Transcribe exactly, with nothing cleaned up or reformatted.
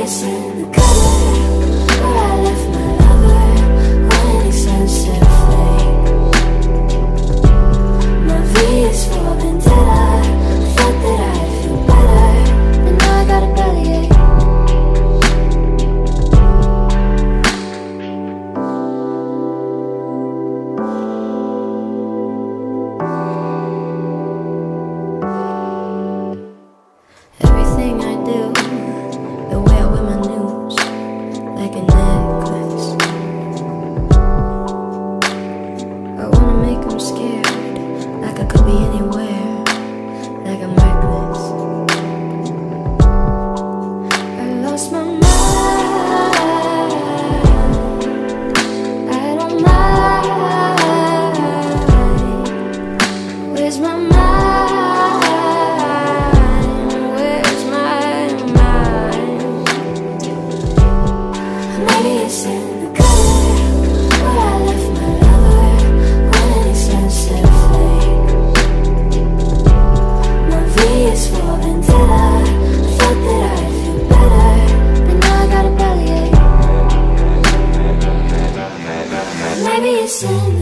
it's in the gutter where I left my lover on an expensive flake. My V is for vendetta. Thought that I'd feel better, but now I got a bellyache. Everything I do, the way I wear my news, like a necklace. I wanna make them scared, like I could be anywhere, like I'm reckless. I lost my mind, I don't mind. Where's my mind? Maybe it's in the gutter where I left my lover on an expensive flake. My V is for vendetta. Thought that I'd feel better, but now I got a bellyache. Maybe it's in